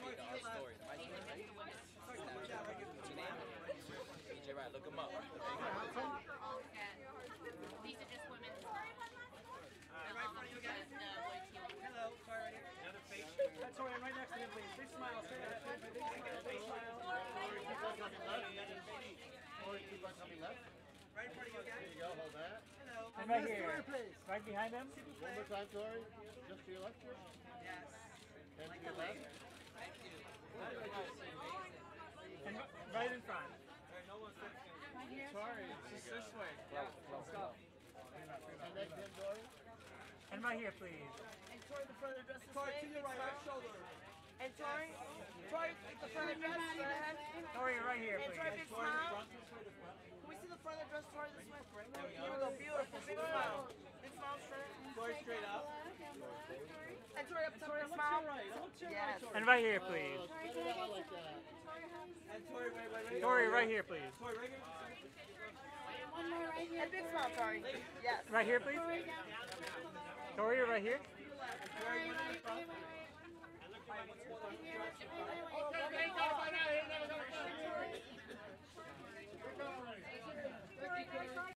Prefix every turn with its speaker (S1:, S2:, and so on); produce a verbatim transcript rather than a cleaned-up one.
S1: Tori to your story. What's your name? D J Right, look him up.
S2: These are just women.
S1: Hello, Tori right here.
S3: Another face. That's Tori, right next to him, please. Big smile. Say that. Big smile.
S4: Tori, keep on coming left.
S1: Right in front of you guys.
S4: There you go, hold that.
S1: Hello.
S3: And right here. Right behind him.
S4: One more time, Tori. Just to your left.
S1: Yes.
S4: And to your left.
S1: Thank you.
S3: And right in front.
S5: Sorry, it's just this way. Let's go.
S4: And next to him, Tori.
S3: And right here, please.
S6: And Tori, the front of the dress is
S1: Tori, to
S6: straight.
S1: your right, right shoulder.
S6: And Tori, Tori, the front of the dress, straight ahead.
S3: Tori, right here,
S6: And Tori,
S3: please.
S6: big smile. Can we see the front of the dress, Tori, this way? Here we go, beautiful, big smile. Big smile, straight.
S1: Tori, straight up.
S6: And Tori, up top, big smile. Yes.
S3: And right here, please.
S4: Spread it out like that.
S1: And Tori, right, right, right.
S3: Tori, right here, please.
S1: Tori, right here.
S2: One more right here.
S6: And big smile, Tori. Yes.
S3: Right here, please. Tori, right here.
S1: Tori, right in front.
S2: Right here.